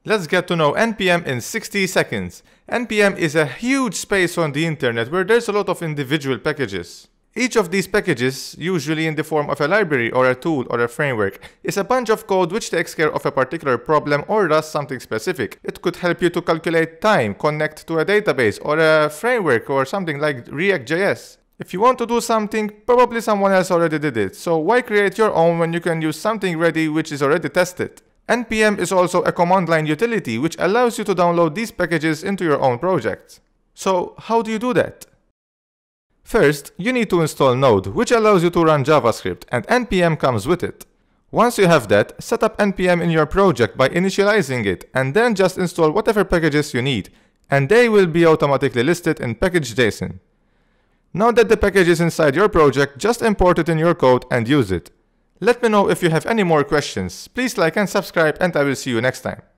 Let's get to know NPM in 60 seconds. NPM is a huge space on the internet where there's a lot of individual packages. Each of these packages, usually in the form of a library or a tool or a framework, is a bunch of code which takes care of a particular problem or does something specific. It could help you to calculate time, connect to a database or a framework or something like React.js. If you want to do something, probably someone else already did it, so why create your own when you can use something ready which is already tested? NPM is also a command line utility which allows you to download these packages into your own project. So how do you do that? First, you need to install Node, which allows you to run JavaScript, and NPM comes with it. Once you have that, set up NPM in your project by initializing it, and then just install whatever packages you need, and they will be automatically listed in package.json. Now that the package is inside your project, just import it in your code and use it. Let me know if you have any more questions. Please like and subscribe, and I will see you next time.